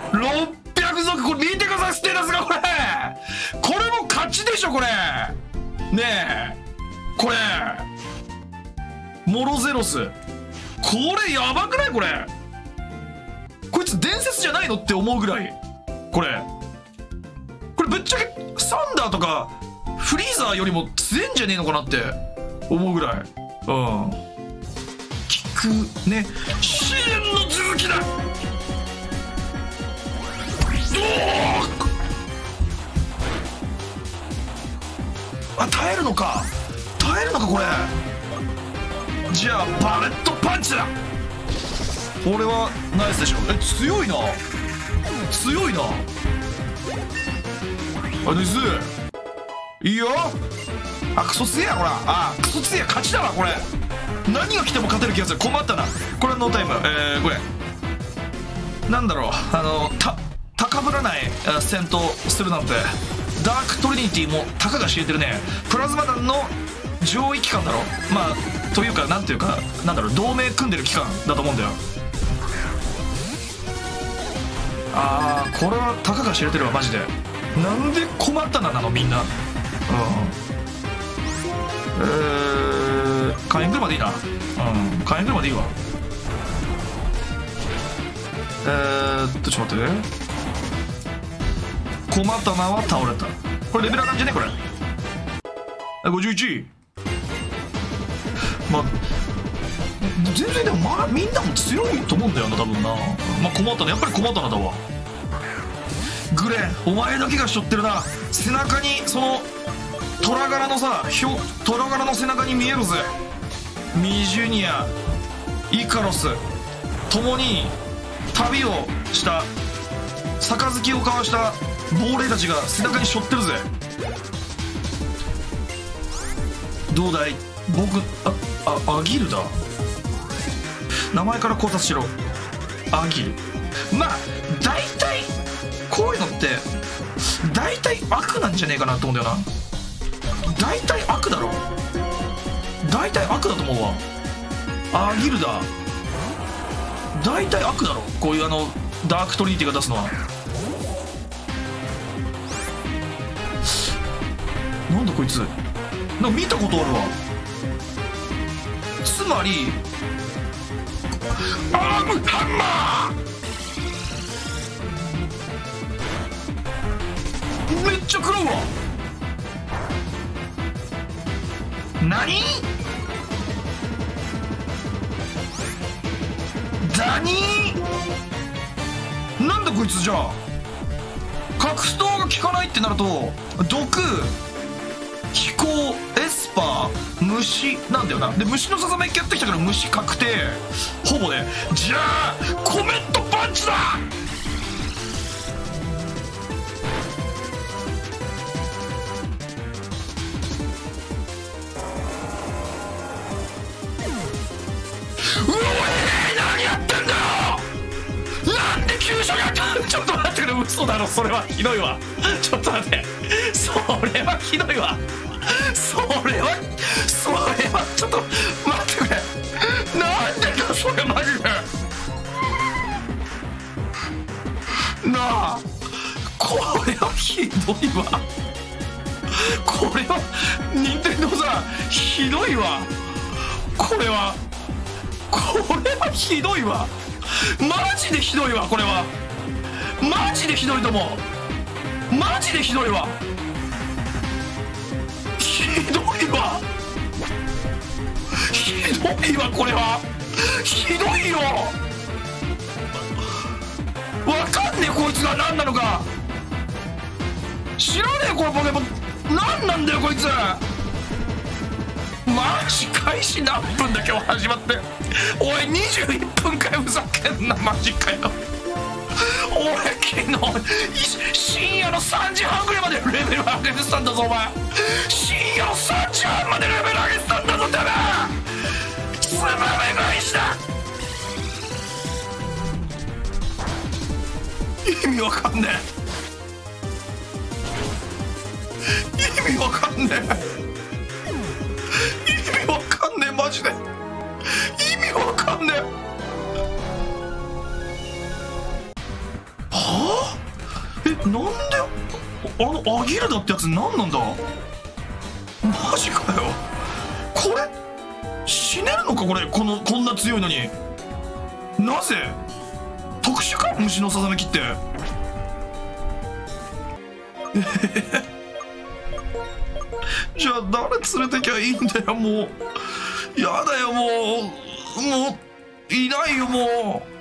600族、これ見てください、ステータスがこれも勝ちでしょ、これ。ねえ、これ。モロゼロス。これやばくないこれ。こいつ伝説じゃないのって思うぐらい。これぶっちゃけサンダーとかフリーザーよりも強いんじゃねえのかなって思うぐらい。聞くね、試練の続きだ。耐えるのかこれ。じゃあバレットパンチだ。これはナイスでしょ。強いな。ナイス。いいよ。クソ強えやほら。クソ強え、勝ちだわこれ。何が来ても勝てる気がする。困ったな。これはノータイム。これなんだろう、高ぶらない戦闘するなんて。ダークトリニティもたかが知れてるね。プラズマ弾の上位機関だろ。というかなんていうか、なんだろう、同盟組んでる機関だと思うんだよ。これはたかが知れてるわマジで。なんで困ったなのみんな。火炎車でいいな。火炎車でいいわ。ちょっと待ってね。困ったなは倒れた。これレベル上がんじゃねこれ。51。全然でもみんなも強いと思うんだよな多分な。困ったな、やっぱり困ったなだわ。グレン、お前だけが背負ってるな。背中にその虎柄のさ、虎柄の背中に見えるぜ。ミジュニア、イカロス共に旅をした杯を交わした亡霊たちが背中に背負ってるぜ。どうだい僕。アギルだ。名前から考察しろ。アギル。大体こういうのって大体悪なんじゃねえかなと思うんだよな。大体悪だろ。大体悪だと思うわ。アギルだ。大体悪だろ。こういうダークトリニティが出すのは。なんだこいつ。なんか見たことあるわ。つまりアームハンマー。めっちゃ食らうわ。何なんだこいつ。じゃあ格闘が効かないってなると毒、飛行、エスパー、虫なんだよな。で虫のささめきやってきたから虫確定ほぼね。じゃあコメントパンチだ。何やってんだよ。なんで急所に当たる。ちょっと待ってくれ。嘘だろ。それはひどいわ。ちょっと待って。それはひどいわ。それはちょっと待ってくれ。なんでだそれマジで。なあ、これはひどいわ。これは任天堂さんひどいわ。これはひどいわ。マジでひどいわ。これはマジでひどいと思う。マジでひどいわ。ひどいわ。これはひどいよ。わかんねえこいつが何なのか。知らねえこのポケモン何なんだよこいつ。マジ開始何分だ今日始まって。おい21分かよ。ふざけんなマジかよ。俺昨日深夜の3時半ぐらいまでレベル上げてたんだぞお前。深夜の3時半までレベル上げてたんだぞてめえ。つまめ返しだ。意味わかんねえ。意味わかんねえマジで。意味わかんねえ。はあなんでアギルダってやつ何なんだ。マジかよ。これ死ねるのかこれ、こんな強いのに。なぜ特殊か、虫のささめきってじゃあ誰連れてきゃいいんだよ。もうやだよ、もういないよもう。